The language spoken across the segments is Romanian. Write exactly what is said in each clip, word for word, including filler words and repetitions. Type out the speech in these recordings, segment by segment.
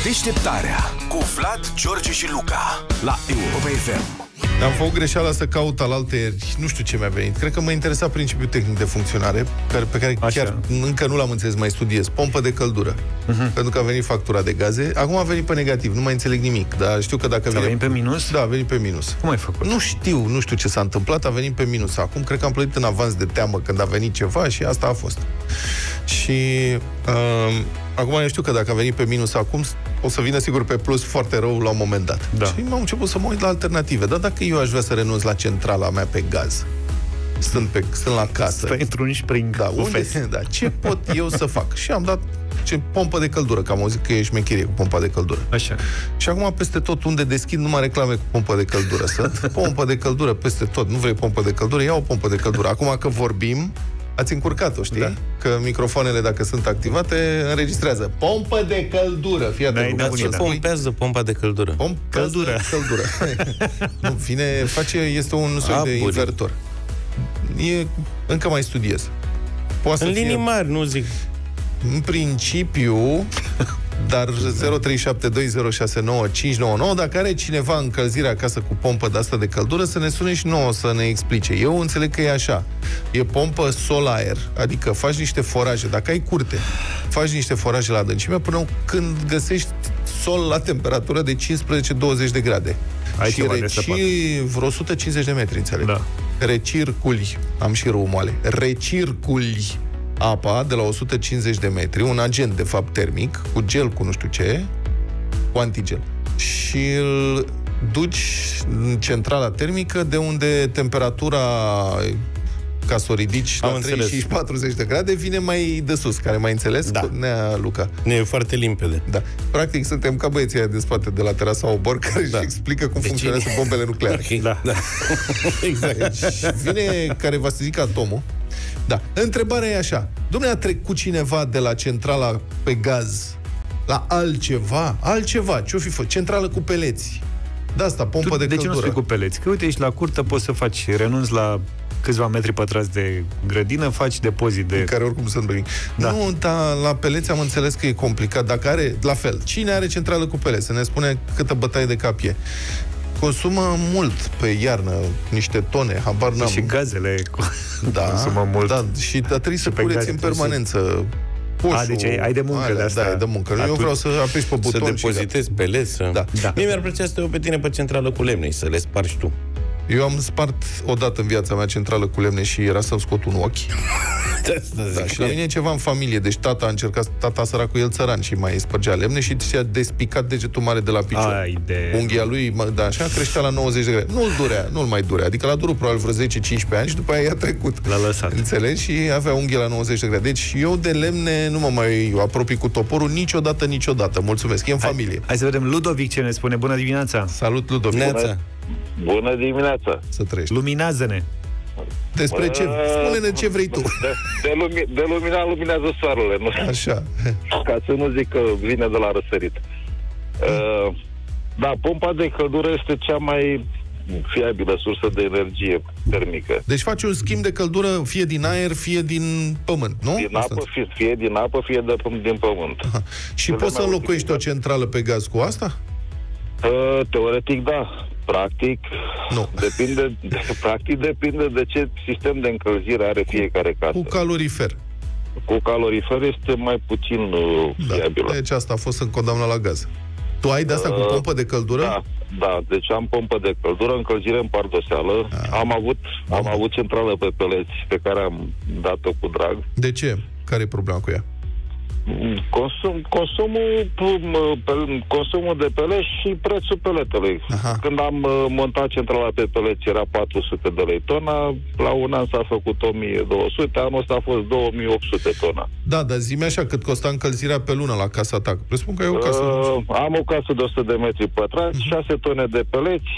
Deșteptarea cu Vlad, George și Luca la Europa F M. Am făcut greșeala să caut alaltăieri, nu știu ce mi-a venit. Cred că mă interesa principiul tehnic de funcționare, pe care Așa. chiar încă nu l-am înțeles, mai studiez. Pompă de căldură. Uh-huh. Pentru că a venit factura de gaze. Acum a venit pe negativ, nu mai înțeleg nimic. Dar știu că dacă a vine... venit pe minus? Da, a venit pe minus. Cum ai făcut? Nu știu, nu știu ce s-a întâmplat, a venit pe minus. Acum cred că am plătit în avans de teamă când a venit ceva și asta a fost. Și uh, acum eu știu că dacă a venit pe minus acum, o să vină sigur pe plus foarte rău la un moment dat. Da. Și m-am început să mă uit la alternative. Dar dacă eu aș vrea să renunț la centrala mea pe gaz, stând, pe, stând la casă... Stai într-un spring. Da, unde, da, ce pot eu să fac? Și am dat ce, pompă de căldură, că am auzit că e șmecherie cu pompa de căldură. Așa. Și acum peste tot unde deschid numai reclame cu pompă de căldură. Sunt pompă de căldură peste tot. Nu vrei pompă de căldură? Ia o pompă de căldură. Acum că vorbim, ați încurcat-o, știi? Da. Că microfoanele, dacă sunt activate, înregistrează. Pompă de căldură. Fii atent. Dar ce pompează pompa de căldură? Pompează căldură. căldură. Nu, vine, face, este un soi Aburi. de invertor. E, încă mai studiez. Poate în să linii fie, mari, nu zic. în principiu, dar zero trei șapte doi zero șase nouă cinci nouă nouă, dacă are cineva încălzire acasă cu pompă de asta de căldură, să ne sune și nouă să ne explice. Eu înțeleg că e așa. E pompă sol-aer, adică faci niște foraje. Dacă ai curte, faci niște foraje la adâncime până când găsești sol la temperatură de cincisprezece douăzeci de grade. Ai și reci vreo o sută cincizeci de metri, înțeleg. Da. Recirculi, am și rău moale, recirculi apa de la o sută cincizeci de metri, un agent, de fapt, termic, cu gel, cu nu știu ce, cu antigel. Și îl duci în centrala termică, de unde temperatura, ca să o ridici la treizeci și cinci patruzeci de grade, vine mai de sus, care mai înțeles? Da. Nea Luca. Ne e foarte limpede. Da. Practic, suntem ca băieții aia de spate de la terasa Obor, care da. își explică cum de funcționează cine? bombele nucleare. Okay. Da. Da. Exact. Deci, vine care va să zică atomul. Da. Întrebarea e așa. Dom'le, a trecut cineva de la centrala pe gaz la altceva? Altceva. Ce-o fi făcut? Centrală cu peleți. De asta, pompă tu, de, de căldură. De ce nu spui cu peleți? Că uite, ești la curtă, poți să faci, renunți la câțiva metri pătrați de grădină, faci depozit de... Care oricum sunt bine. Da. Nu, dar la peleți am înțeles că e complicat. Dacă are, la fel, cine are centrală cu peleți? Să ne spune câtă bătaie de cap e. Consumă mult pe iarnă, niște tone, habar n-am. Și gazele da, consumă mult. Da, și dar trebuie să cureți în permanență. Poșul, A, deci ai, ai de muncă alea, de asta. Da, ai de muncă. Atunci, eu vreau să apeși pe buton. Să depozitezi peleți. Să... Da. Da. Mie mi-ar plăcea să te pe tine pe centrală cu lemne și să le spargi tu. Eu am spart odată în viața mea centrală cu lemne și era să-mi scot un ochi. Da, și la mine e ceva în familie. Deci tata a încercat, tata săracul, el țăran, și mai spărgea lemne și și-a despicat degetul mare de la picior. Ai de... Unghia lui, da, așa, creștea la nouăzeci de grade. Nu-l durea, nu-l mai durea. Adică l-a durut probabil vreo zece cincisprezece ani și după aia i-a trecut. L-a lăsat. Înțelegi? Și avea unghia la nouăzeci de grade. Deci eu de lemne nu mă mai apropii cu toporul niciodată, niciodată. Mulțumesc. E în hai, familie. Hai să vedem Ludovic ce ne spune. Bună dimineața! Salut, Ludovic! Bună, Bună dimineața! Să trăiești. Luminează-ne! Despre ce? Spune-ne ce vrei tu. De, de, lumi, de lumina luminează soarele, nu? Așa. Ca să nu zic că vine de la răsărit. Uh, da, pompa de căldură este cea mai fiabilă sursă de energie termică. Deci faci un schimb de căldură fie din aer, fie din pământ, nu? Din apă, fie, fie din apă, fie de, din pământ. Aha. Și Cele poți să înlocuiești o centrală pe gaz cu asta? Uh, teoretic, da. Practic, nu. Depinde, de, practic depinde de ce sistem de încălzire are fiecare casă. Cu calorifer. Cu calorifer este mai puțin uh, da. fiabilă. Deci asta a fost în condamnat la gaz. Tu ai de asta uh, cu pompă de căldură? Da, da, deci am pompă de căldură, încălzire în pardoseală. Ah. Am avut am avut centrală pe peleți pe care am dat-o cu drag. De ce? Care e problema cu ea? Consum, consumul, consumul de peleți și prețul peletelui. Aha. Când am montat centrala pe peleți era patru sute de lei tona, la un an s-a făcut o mie două sute, anul ăsta a fost două mii opt sute tona. Da, dar zi-mi așa, cât costa încălzirea pe lună la casa ta? Presupun că e o casă. Uh, am o casă de o sută de metri pătrați, uh-huh. șase tone de peleți,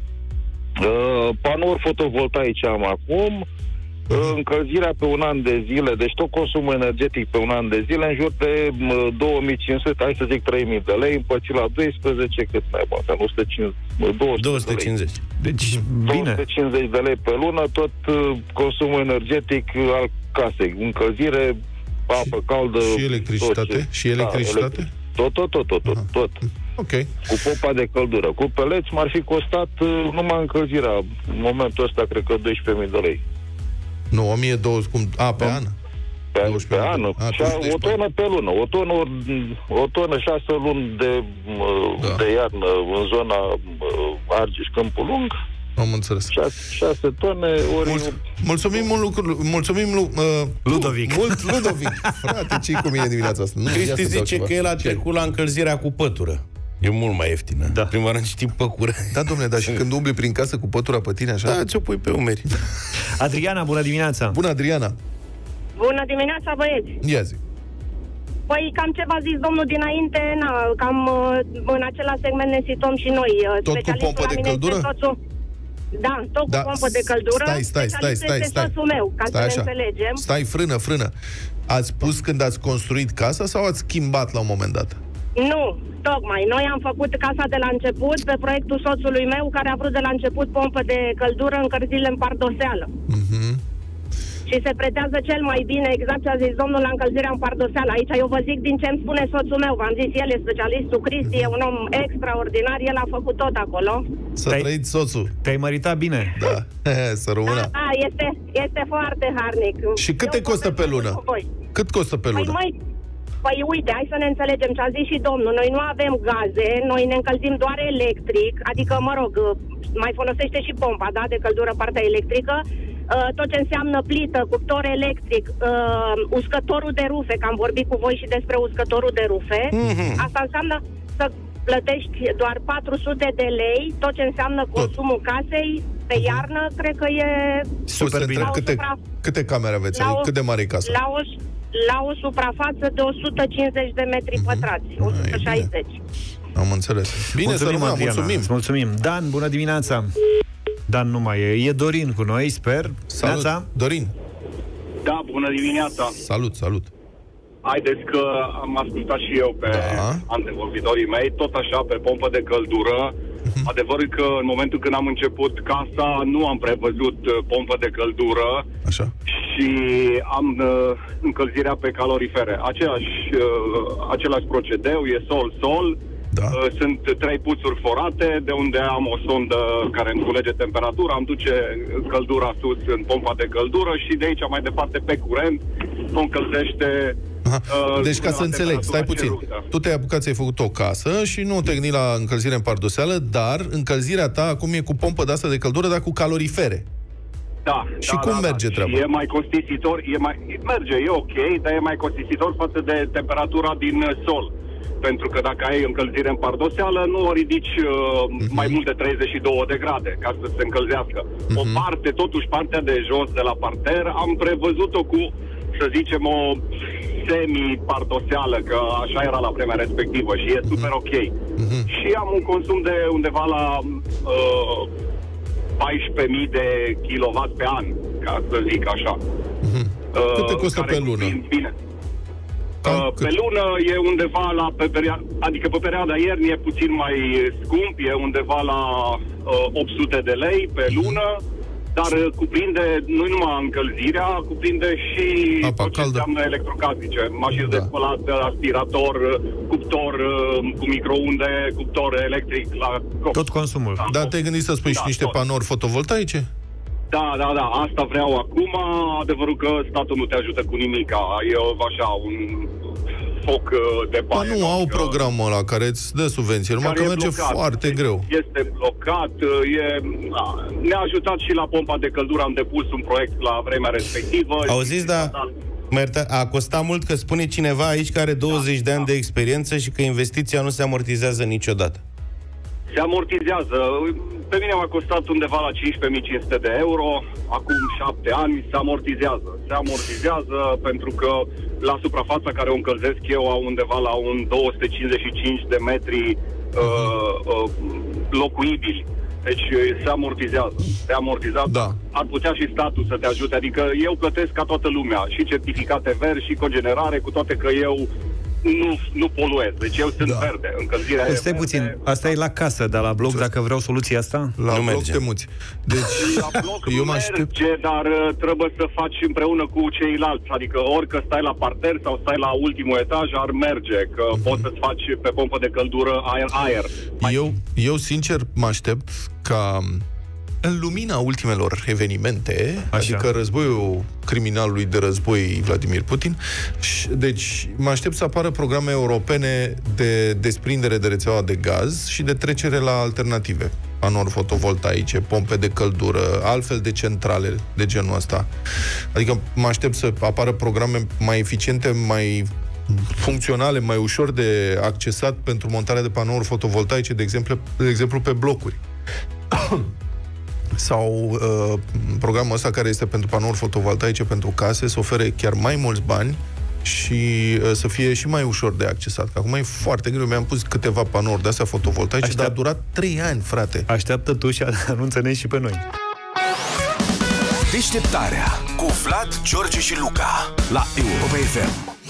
uh, panouri fotovoltaice am acum, încălzirea pe un an de zile, deci tot consumul energetic pe un an de zile, în jur de două mii cinci sute, hai să zic trei mii de lei, împărțit la doisprezece, cât mai bun, o sută cincizeci, două sute cincizeci. Deci, bine. două sute cincizeci de lei pe lună, tot uh, consumul energetic al casei, încălzire, apă caldă... Și electricitate? Ce... Și electricitate? Da, Tot, tot, tot, tot, tot, tot. Ok. Cu pompa de căldură. Cu peleți m-ar fi costat uh, numai încălzirea. În momentul ăsta, cred că doisprezece mii de lei. Nu, o mie două sute, cum, a, pe an? Pe, pe an, o tonă pe lună. O tonă, o tonă șase luni de, da. de iarnă în zona Argeș, Câmpul Lung. Am înțeles. șase tone, ori... Mul- mulțumim mult, lucru, mulțumim uh, Ludovic. Mult, Ludovic. Frate, ce-i cu mine dimineața asta? Nu, Cristi zice că el a trecut la încălzirea cu pătură. E mult mai ieftină. Da. Prima oară știi păcură. Da, dom'le, dar și când umbli prin casă cu pătura pe tine, așa? Da, ți-o pui pe umeri. Adriana, bună dimineața! Bună, Adriana! Bună dimineața, băieți! Ia zi. Păi, cam ce v-a zis domnul dinainte, na, cam în același segment ne situăm și noi. Tot cu pompă de căldură? Soțul... Da, tot da, cu pompă de căldură. Stai, stai, stai, stai, stai. Soțul meu, ca stai să așa. ne înțelegem. Stai, frână, frână. Ați spus când ați construit casa sau ați schimbat la un moment dat? Nu, tocmai. Noi am făcut casa de la început pe proiectul soțului meu, care a vrut de la început pompă de căldură, încălzire în pardoseală. Mhm. Și se pretează cel mai bine, exact ce a zis domnul, la încălzirea în pardoseală. Aici eu vă zic din ce îmi spune soțul meu. V-am zis, el e specialistul, Cristi, e un om extraordinar, el a făcut tot acolo. Să trăiți soțul. Te-ai măritat bine. Da, să rămână. Da, da, este, este foarte harnic. Și cât eu te costă pe lună? Cât costă pe lună? Păi, măi, păi uite, hai să ne înțelegem ce a zis și domnul. Noi nu avem gaze, noi ne încălzim doar electric, adică, mă rog, mai folosește și pompa, da, de căldură, partea electrică. Uh, tot ce înseamnă plită, cuptor electric, uh, uscătorul de rufe, că am vorbit cu voi și despre uscătorul de rufe. Mm-hmm. Asta înseamnă să plătești doar patru sute de lei, tot ce înseamnă consumul tot. Casei, pe uh-huh. iarnă, cred că e... Super bine. Câte, supra... câte camere aveți? O... Cât de mare e casa? La o, la o suprafață de o sută cincizeci de metri uh-huh. pătrați, o sută șaizeci. Am înțeles. Bine, mulțumim, să rămână, mulțumim. Mulțumim. Dan, bună dimineața! Dan nu mai e. E Dorin cu noi, sper. Salut, Neața? Dorin. Da, bună dimineața. Salut, salut. Haideți că am ascultat și eu pe da. antevorbitorii mei, tot așa, pe pompă de căldură. Uh-huh. Adevărul că în momentul când am început casa, nu am prevăzut pompă de căldură. Așa. Și am uh, încălzirea pe calorifere. Aceeași, uh, același procedeu, e sol-sol. Da. Sunt trei puțuri forate, de unde am o sondă care îmi culege temperatura, îmi duce căldura sus în pompa de căldură și de aici mai departe pe curent o încălzește. Uh, deci ca să înțeleg, stai puțin. Cerută. Tu te-ai apucat, ți-ai făcut o casă și nu te gândi la încălzire în pardoseală, dar încălzirea ta acum e cu pompă de asta de căldură, dar cu calorifere. Da. Și da, cum da, merge da. treaba? Și e mai costisitor, e mai, merge, e ok, dar e mai costisitor față de temperatura din sol. Pentru că dacă ai încălzire în pardoseală, nu o ridici uh, uh-huh. mai mult de treizeci și două de grade ca să se încălzească. Uh-huh. O parte, totuși partea de jos de la parter, am prevăzut-o cu, să zicem, o semi-pardoseală, că așa era la vremea respectivă și e super ok. Uh-huh. Și am un consum de undeva la uh, paisprezece mii de kilowatt pe an, ca să zic așa. Uh-huh. Uh, Cât te costă pe lună? Bine. Uh, pe lună e undeva la, pe peria- adică pe perioada iernii e puțin mai scump, e undeva la uh, opt sute de lei pe lună, dar uh, cuprinde nu numai încălzirea, cuprinde și apa tot ce caldă. înseamnă electrocasnice, mașini da. de spălat, aspirator, cuptor uh, cu microunde, cuptor electric la cop. Tot consumul. Da, dar te-ai gândit să spui da, și niște tot. panouri fotovoltaice? Da, da, da, asta vreau acum. Adevărul că statul nu te ajută cu nimica. E așa, un foc de bani. Dar nu, au că... programul ăla care îți dă subvenție, numai că merge blocat. foarte greu. Este blocat, e... ne-a ajutat și la pompa de căldură, am depus un proiect la vremea respectivă. Auziți, da... A costat mult, că spune cineva aici că are douăzeci da, de ani da. de experiență și că investiția nu se amortizează niciodată. Se amortizează. Pe mine m-a costat undeva la cincisprezece mii cinci sute de euro. Acum șapte ani se amortizează. Se amortizează pentru că la suprafața care o încălzesc eu au undeva la un două sute cincizeci și cinci de metri uh, uh, locuibili. Deci se amortizează. Se amortizează. Da. Ar putea și statul să te ajute. Adică eu plătesc ca toată lumea și certificate verzi și cogenerare, cu toate că eu nu, nu poluez. Deci eu sunt da. verde. Încălzirea păi stai puțin, verde. Asta e la casă, dar la bloc, dacă vreau soluția asta? La nu bloc merge. Te muți. Deci, la bloc eu mă aștept... merge, dar uh, trebuie să faci împreună cu ceilalți. Adică ori că stai la parter sau stai la ultimul etaj, ar merge. Că uh-huh. poți să-ți faci pe pompă de căldură aer. aer. Eu, eu, sincer, mă aștept ca... În lumina ultimelor evenimente, așa. Adică războiul criminalului de război Vladimir Putin, deci mă aștept să apară programe europene de desprindere de rețeaua de gaz și de trecere la alternative. Panouri fotovoltaice, pompe de căldură, altfel de centrale de genul ăsta. Adică mă aștept să apară programe mai eficiente, mai funcționale, mai ușor de accesat pentru montarea de panouri fotovoltaice, de exemplu, de exemplu pe blocuri. Sau uh, programul ăsta care este pentru panouri fotovoltaice pentru case, să ofere chiar mai mulți bani și uh, să fie și mai ușor de accesat. Că acum e foarte greu. Mi-am pus câteva panouri de-astea fotovoltaice, Aștept... dar a durat trei ani, frate. Așteaptă tu și anunță-ne și pe noi. Deșteptarea cu Vlad, George și Luca la Europa F M.